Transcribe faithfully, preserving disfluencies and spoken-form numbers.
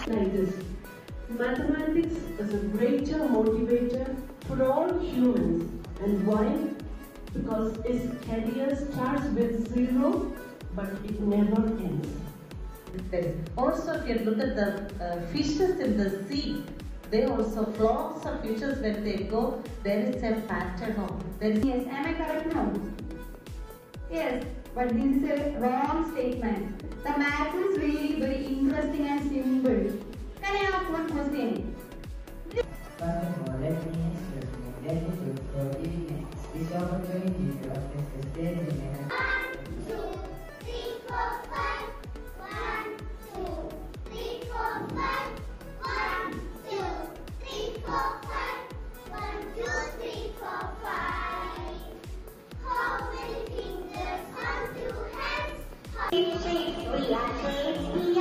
Like this. Mathematics is a greater motivator for all humans. And why? Because its career starts with zero, but it never ends. Also, if you look at the uh, fishes in the sea, they also flocks of fishes when they go, there is a pattern of there is. Yes, am I correct now? Yes, but this is a wrong statement. The math is really very interesting and simple. Can I ask one question? First of all, let me express my gratitude for giving this opportunity to address the stage in my One, two, three, four, five. One, two, three, four, five. One, two, three, four, five. One, two, three, four, five. How many fingers on two hands? How many shapes we are shapes?